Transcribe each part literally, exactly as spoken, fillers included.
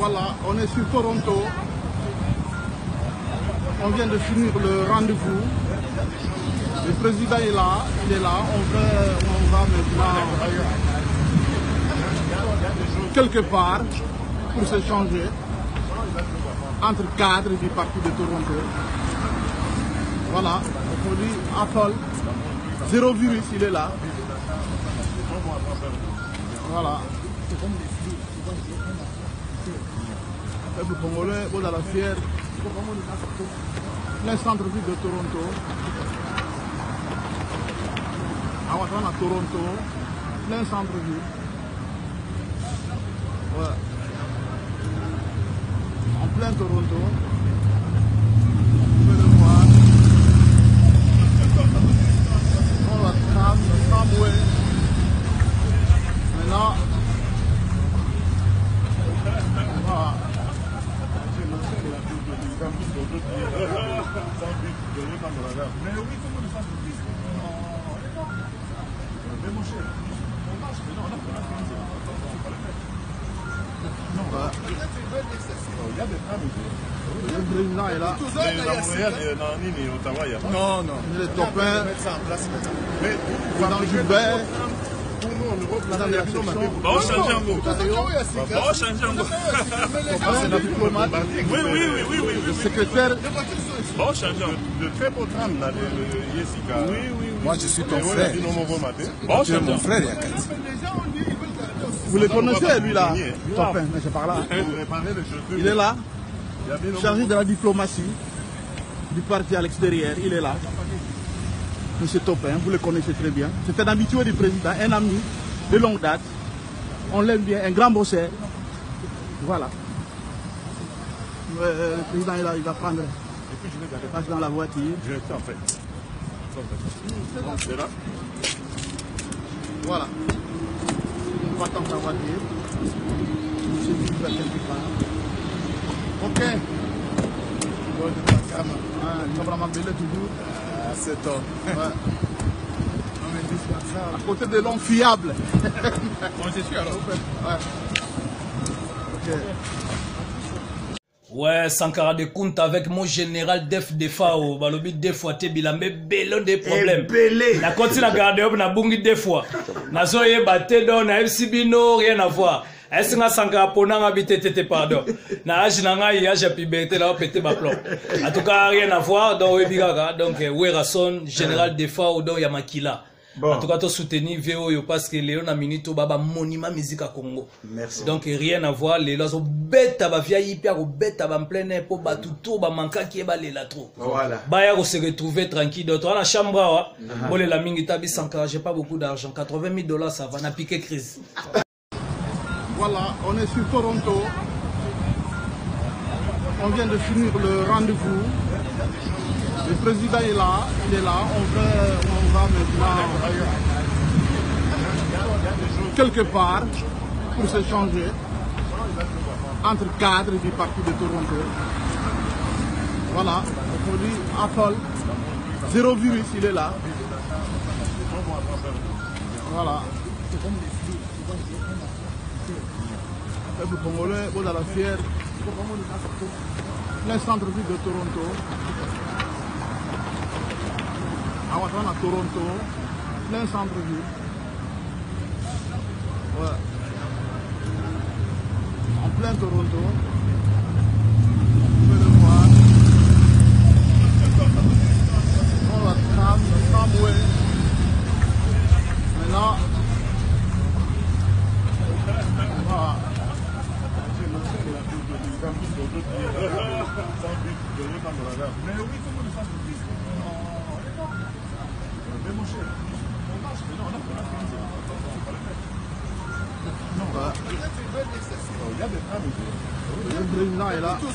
Voilà, on est sur Toronto. On vient de finir le rendez-vous. Le président est là, il est là. On va, on va maintenant quelque part pour s'échanger entre cadres du parti de Toronto. Voilà, on dit Apple, zéro virus, il est là. Voilà. Le Congolais, vous allez faire plein centre-ville de Toronto. À Ouattara, à Toronto, plein centre-ville. Ouais. En plein Toronto. Vous pouvez le voir. On va tram, le tramway. Maintenant, voilà. Le président est là. Non, non. Les copains. Dans le Gilbert. Madame la section. Bon, changer un mot. Bon, changer un mot. C'est la diplomate. Oui, oui, oui, oui, oui. Le secrétaire. Bon, changer un mot. Le très beau tram là, le Yessica. Oui, oui, oui. Moi, je suis ton frère. Bon, Tu es changer mon un frère, Yakati. Vous le connaissez, lui là? Copain, mais c'est par là. Il est là, chargé de la diplomatie du parti à l'extérieur. Il est là. Monsieur Topin, vous le connaissez très bien. C'est un habitué du président, un ami de longue date. On l'aime bien, un grand bosseur. Voilà. Euh, le président est là, il va prendre. Et puis je vais garder passe dans la voiture. Je vais en fait. C'est là. Voilà. On va dans sa voiture. Monsieur le président quelque part. Ok. Ah, il va vraiment belé toujours. Ah, c'est toi. Ouais. À côté de l'homme fiable. Moi, je suis alors. Ouais. Ok. Ouais, Sankara de Kunta avec mon général Def Defao. Balobi deux fois te bilambe belon des problèmes. La continue à garder up na bungi deux fois. Na so ye batte don na F C B no rien à voir. Est-ce que Sankara pona habité tete pardon. Na age na nga ya japi bete la pété ba plomb. En tout cas rien à voir donc we bigaga donc Werason général Defao donc ya makila. Bon. En tout cas, tu soutenir V O yo parce que Léon a minito baba monument musique à Congo. Merci. Donc rien à voir les là sont bêtes ba via hyper ou bêtes ba en plein air pour ba tout tour ba manka qui est ba les là trop. Voilà. Ba ya se retrouver tranquille d'autres la chambre wa. Bon les la mingi tabi Sankara, j'ai pas beaucoup d'argent, quatre-vingt mille dollars ça va na piquer crise. Voilà, on est sur Toronto. On vient de finir le rendez-vous. Le président est là, il est là, on va, on va maintenant quelque part pour s'échanger entre cadres du parti de Toronto. Voilà, on dit Apple, zéro virus, il est là. Voilà. Le Congolais, vous allez faire plein centre-ville de Toronto. À Ouattara, à Toronto, plein centre-ville. Ouais. En plein Toronto. Vous pouvez le voir. On va tram, le tramway. Maintenant, voilà. Le président est là.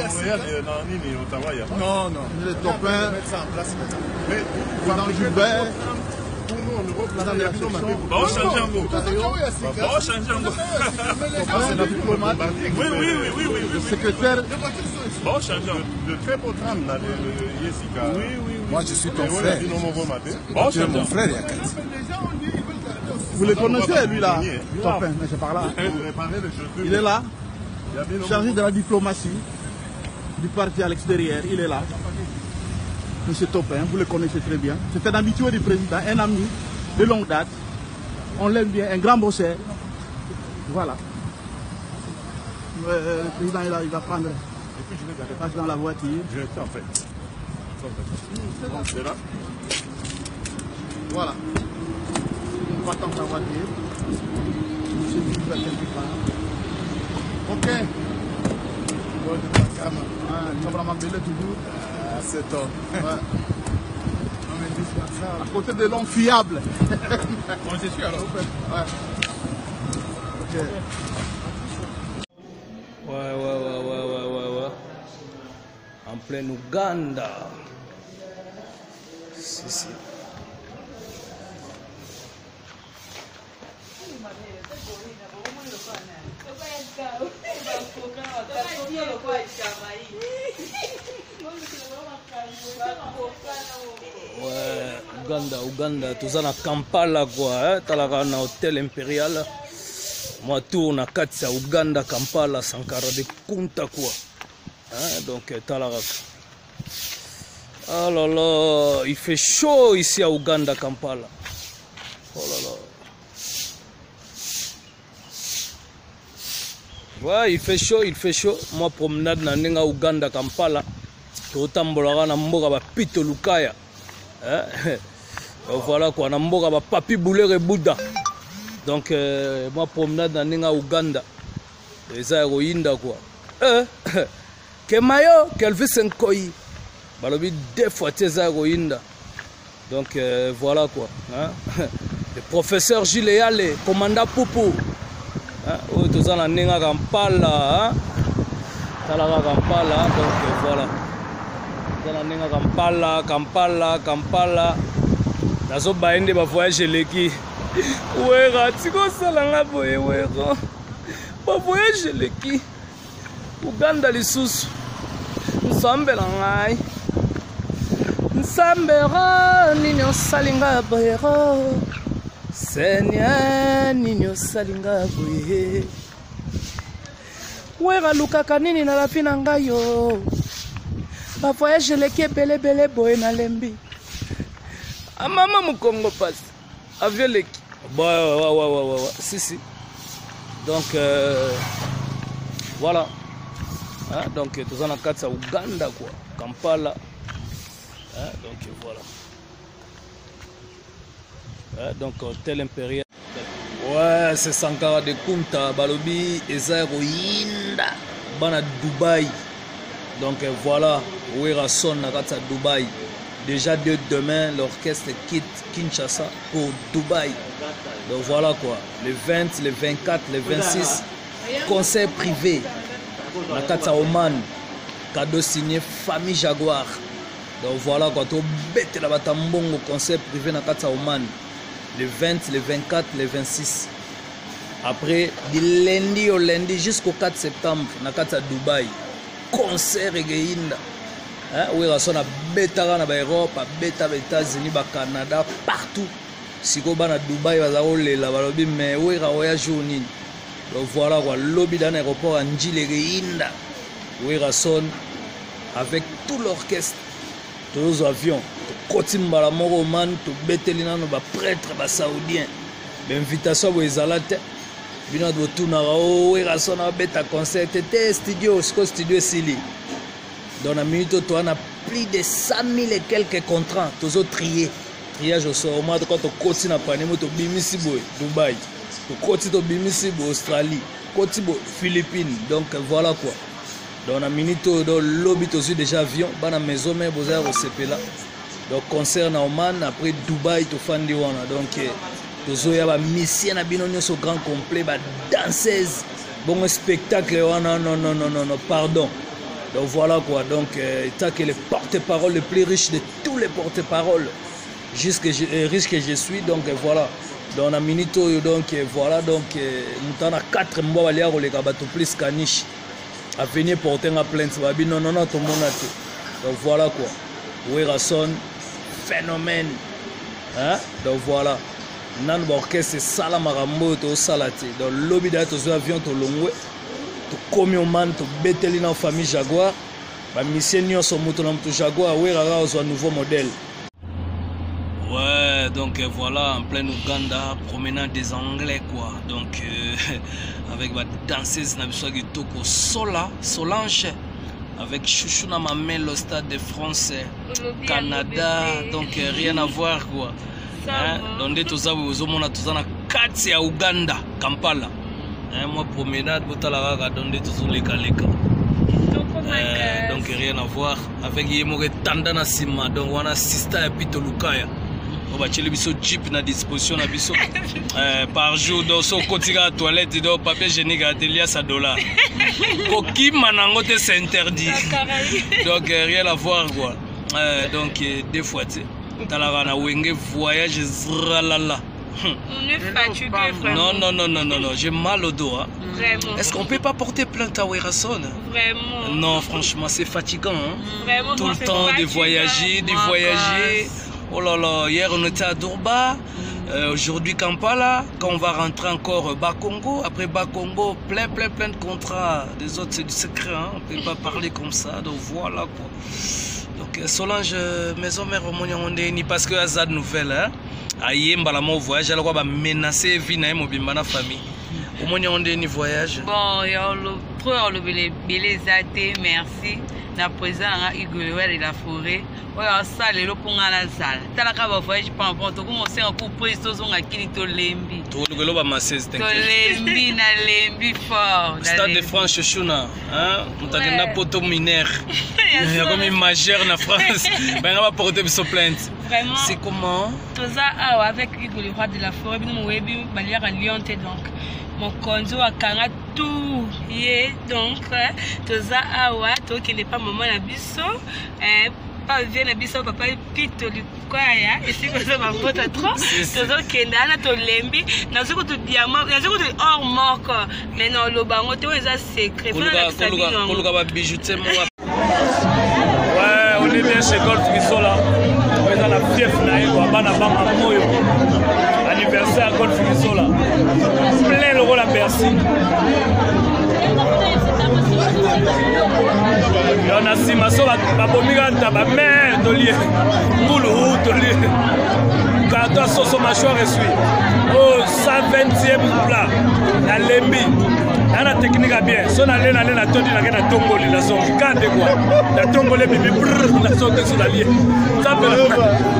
Non, non. Les copains. Dans le Gilbert. Madame la section. Bon, changer un mot. Bon, changer un mot. C'est la diplomate. Oui, oui, oui, oui, oui. Le secrétaire. Bon, changer un mot. Le très beau tram là, le Yessica. Oui, oui, oui. Moi, je suis ton frère. Bon, Tu es changer mon un frère, Yakati. Vous le connaissez, lui là? Copain, mais c'est par là. Pour réparer le chauffeur. Il est là, chargé de la diplomatie du parti à l'extérieur, il est là. Monsieur Topin, vous le connaissez très bien. C'est un habitué du président, un ami de longue date. On l'aime bien, un grand bosseur. Voilà. Euh, le président est là, il va prendre. Et puis je vais passe dans la voiture. Je vais en fait. C'est là. Voilà. On va dans sa voiture. Monsieur Michel va quelque part. Ok. Ah, il va vraiment belé toujours. Ah, c'est top. Ouais. À côté de l'homme fiable. On c'est sûr alors. Ouais. Ok. Ouais, ouais, ouais, ouais, ouais, ouais, ouais. En plein Ouganda. Si, si. Ouais, Ouganda, Ouganda, tout ça na Kampala quoi, hein, talaka na hôtel impérial. Moi tour na kati ya Ouganda, Kampala, Sankara de Kunta quoi. Hein, donc talaka. Oh là là, il fait chaud ici à Ouganda, Kampala. Oh là là. Ouais, il fait chaud, il fait chaud. Moi promenade na ninga Ouganda, Kampala. Totambolaka na mboka ba Pito Lukaya. Hein? Voilà quoi, na mboka ba Papi Boulere Bouddha. Donc euh, moi promenade na ninga Ouganda. Les héroïnes quoi. Euh, Kemayo, Kelvis Nkoyi. Balobi deux fois tes héroïnes. Donc euh, voilà quoi. Hein? Le professeur Gilles Yale, commandant Poupou. Hein? Oh, tout ça na ninga Kampala. Hein? Talaka Kampala, donc euh, voilà. Ninga Kampala, Kampala, Kampala. Nazo baende ba voyage leki. Wera, tiko salanga boye wera. Ba voyage leki. Uganda lisusu. Nsambe la ngai. Nsambe ra ninyo salinga boyero. Senya ninyo salinga boye. Wera lukaka nini na la fina ngayo. Ba voyage leki bele bele boye na lembi. A mama mukongo passe. Avion leki. Bah ouais ouais ouais ouais ouais. Si si. Donc euh, voilà. Hein, donc tout ça na katsa Uganda quoi. Kampala. Hein, donc voilà. Hein, donc hôtel impérial. Ouais, c'est Sankara de Kunta Balobi eza héroïne bana Dubaï. Donc voilà, Wera son na Dubaï. Déjà de demain, l'orchestre quitte Kinshasa pour Dubaï. Donc voilà quoi, le vingt, le vingt-quatre, le vingt-six, concert privé. Na Oman, cadeau signé Famille Jaguar. Donc voilà quoi, tout bête la batambongo concert privé na Oman. Le vingt, le vingt-quatre, le vingt-six. Après, du lundi au lundi jusqu'au quatre septembre, na Dubaï. Concert egeïnda. Hein, oui, on a bêta na Europe, bêta aux États-Unis, au Canada, partout. Si on va à Dubaï, on va aller là, mais oui, on va voyager. Donc voilà quoi, lobby d'un aéroport en Djilegeïnda. Oui, on avec tout l'orchestre, tous les avions, Kotimba la Moroman, tout Betelina, nos prêtres saoudiens. L'invitation aux Zalate. Bina do tunarao wera sona beta concert était studio sco studio Sili. Dans la minute tu as plus de cent mille et quelques contrats tous autres triés. Triage au sort moi quand tu continue à prendre moto bimisi boy Dubaï. Tu continue bimisi boy Australie, continue Philippines. Donc voilà quoi. Dans la minute dans lobby tu déjà avion, bana maison mais boza au C P là. Donc concert na Oman après Dubaï tu fandi wana donc tozoya ba mission na bino nyonso grand complet ba danseuse bon spectacle non non non non non non pardon. Donc voilà quoi, donc état euh, que le porte-parole le plus riche de tous les porte-paroles jusque je, euh, riche que je suis donc euh, voilà dans la minute donc euh, voilà donc nous avons quatre mois aller au legabato plus caniche à venir porter une plainte ba non non non tout le monde a donc voilà quoi Werason phénomène hein donc voilà nan orchestre sala marambo to salati dans lobby da to avion to longwe tokomi oman tobeteli na famille Jaguar bamisie nyonso moto na moto Jaguar weraka ozwa nouveau modèle. Ouais, donc euh, voilà, en plein Ouganda, promenade des Anglais quoi. Donc euh, avec ma danseuse Nabiswa Gitoko Sola, Solange, avec Chouchou na ma main le stade de France, Canada, donc euh, rien à voir quoi. Hein? Donc tout ça vous avez tout ça na kati ya Ouganda, Kampala. Hein, moi promenade botala ga donde tout les kaleka. Euh, donc rien à voir avec Yemore Tandana Sima, donc on a Sista et Pito Lukaya. On va chez le biso jeep na disposition na biso euh, par jour donc so continue à toilette donc papier hygiénique à atelier à dollars. Koki manango te c'est interdit. Donc euh, rien à voir quoi. Euh, donc euh, deux fois tu talaka na wenge voyage zralala. On est fatigué Non vraiment. non non non non non, j'ai mal au dos hein. Vraiment. Est-ce qu'on peut pas porter plainte à Werason? Vraiment. Non, franchement, c'est fatigant hein. Vraiment. Tout le temps de voyager, de voyager. Oh là là, hier on était à Durba, euh, aujourd'hui Kampala, quand on va rentrer encore Bakongo, après Bakongo, plein plein plein de contrats, des autres c'est du secret, hein? On ne peut pas parler comme ça, donc voilà quoi. Donc Solange, maison mère au Moniondeni, parce que Azad nouvelle, hein? Aïe, Mbalamo voyage, elle va menacer vie na mobimana famille. Au Moniondeni voyage. Bon, il y a le pro le belé zate, merci. Na président Hugo de la forêt. Ouais, ça le pour la salle. T'as la voyage pas bon, tu commences à couper ce son à qui to lembi. To le ba masses to lembi na lembi fort. Stade de France Chouchouna, hein? On t'a gagné poto mineur. Il y a comme une majeure en France. Ben on va porter une plainte. Vraiment. C'est comment? Tout ça avec Hugo le roi de la forêt, nous webi balière à Lyon donc. Mon conjo a kanga tout yé donc tout ça awa to qui n'est pas maman na biso eh pas vient na biso papa pito likwaya et c'est que ça va pas trop tout ça kenda na to lembi na zoko to diamant na zoko to or moko mais non lo bango to eza secret pour le pour le ba bijouter moi. Ouais, on est bien chez Golf Kisola. On est dans la fief na yego bana bamba moyo. Anniversaire Golf Kisola. Plein le rôle à Bercy. On a si ma soeur a bomiga taba mère de lier. Moulou de lier. Quand soso mâchoire essuie. Oh, cent vingtième plat. La lembi. La technique a bien. Son allé na na todi na na tongoli la son kande quoi. La tongole bibi brrr la son sur la lier. Ça peut.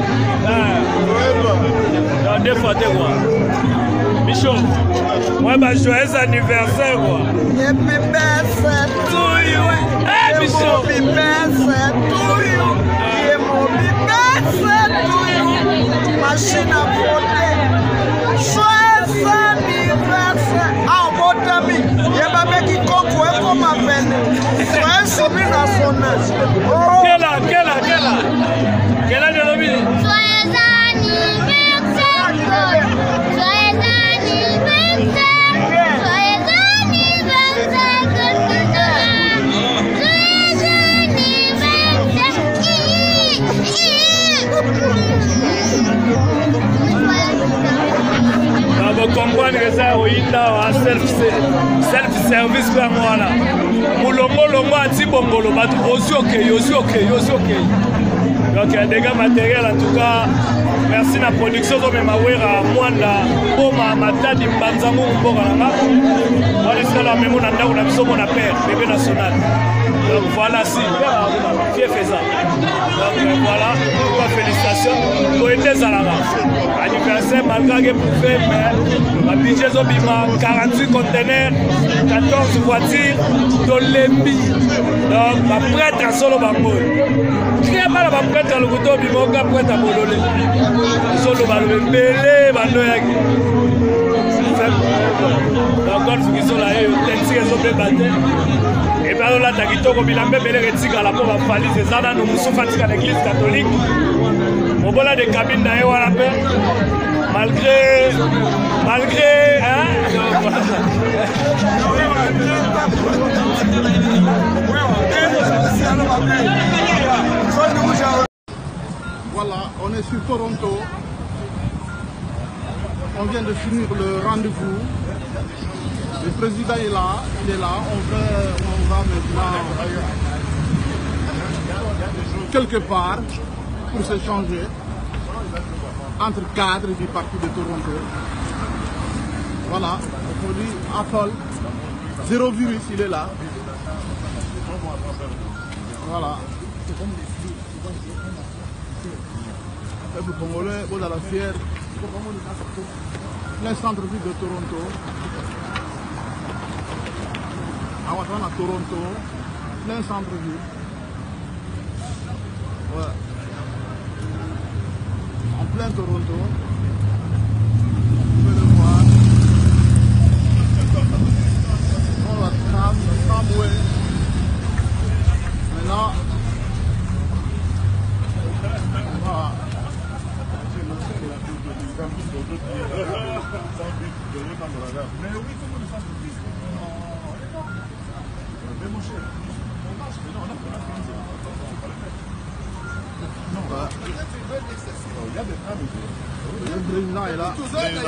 Ah. Deux fois deux fois. Michel, moi, bah, joyeux anniversaire, quoi. Happy birthday to you. Eh, Michel. Happy birthday to you. Happy birthday to you. Machine à voter. Joyeux anniversaire. Ah, votre ami. Il va avec qui coco et comme ma peine. Joyeux soumis à son âge. Quelle a, quelle a, quelle a. Quelle a de l'homme? Joyeux anniversaire. Joyeux anniversaire. Vous comprenez que ça a self-service pour moi là. Moulongo longo anti bongolo batu aussi ok, aussi ok, aussi ok. Donc il y a des gars matériels en tout cas. Merci la production de Memawera Mwanda Boma Matadi Mbanzango Mboranga. Voilà c'est la même on a on a besoin mon père bébé national. Donc voilà si qui fait ça. Donc voilà, félicitations. Pour aider Zalama. Anniversaire malgré que vous faites mais ma budget Zobima quarante-huit conteneurs, quatorze voitures, de l'Embi. Donc ma prêtre à solo bango. Très mal ma prêtre à l'auto bimoga prêtre à Bololé. Solo bango belé bando yaki. Donc quand vous sont là, ils sont battus. Et bien là, Takitoko Bilambe Bele Retika la pauvre valise et Zana nous sommes fatigués à l'église catholique. Au bout des cabines d'ailleurs à la paix. Malgré. Malgré. Hein? Voilà, on est sur Toronto. On vient de finir le rendez-vous Le président est là, il est là. On va, on va maintenant quelque part pour se changer entre cadres du parti de Toronto. Voilà, on dit Apple, zéro virus, il est là. Voilà. Le peuple congolais, vous à la fière, le centre-ville de Toronto. À Ouattara, à Toronto, plein centre-ville. Ouais. En plein Toronto. Vous pouvez le voir. On va tram, le tramway. Maintenant, voilà. Le président est là.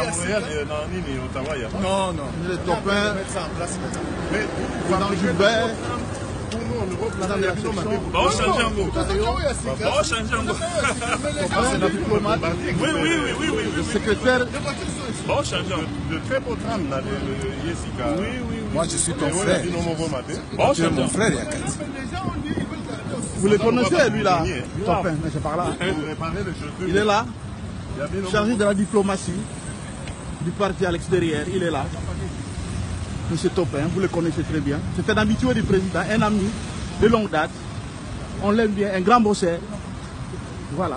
Non, non. Les copains, Mais Madame Gilbert, Madame la section. Bah, on change un mot. Bah, on change un mot. copain, le diplomate, Oui, oui, oui, oui, oui. le secrétaire. Bah, on change un mot. De très beaux trams là, le Yessica. Oui, oui, oui. Moi, je suis ton frère. Bah, on Tu es change un mon mot. frère, Yakati. Vous le connaissez, lui là? Copain, mais c'est par là. Il est là, chargé de la diplomatie du parti à l'extérieur. Il est là. Monsieur Topin, vous le connaissez très bien. C'est un habitué du président, un ami de longue date. On l'aime bien, un grand bosseur. Voilà.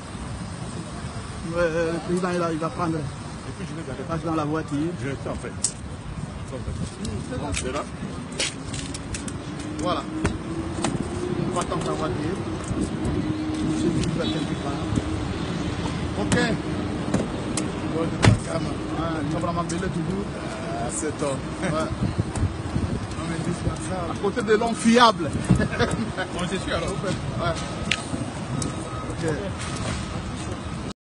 Euh, le président est là, il va prendre. Il passe dans la voiture. Je vais en fait. C'est là. Voilà. On va dans sa voiture. Monsieur Gilbert quelque part. Ok. Ah, il va vraiment belé toujours. Ah, c'est toi. Ouais. À côté de l'homme fiable. Moi, je suis alors. Ouais. Ok.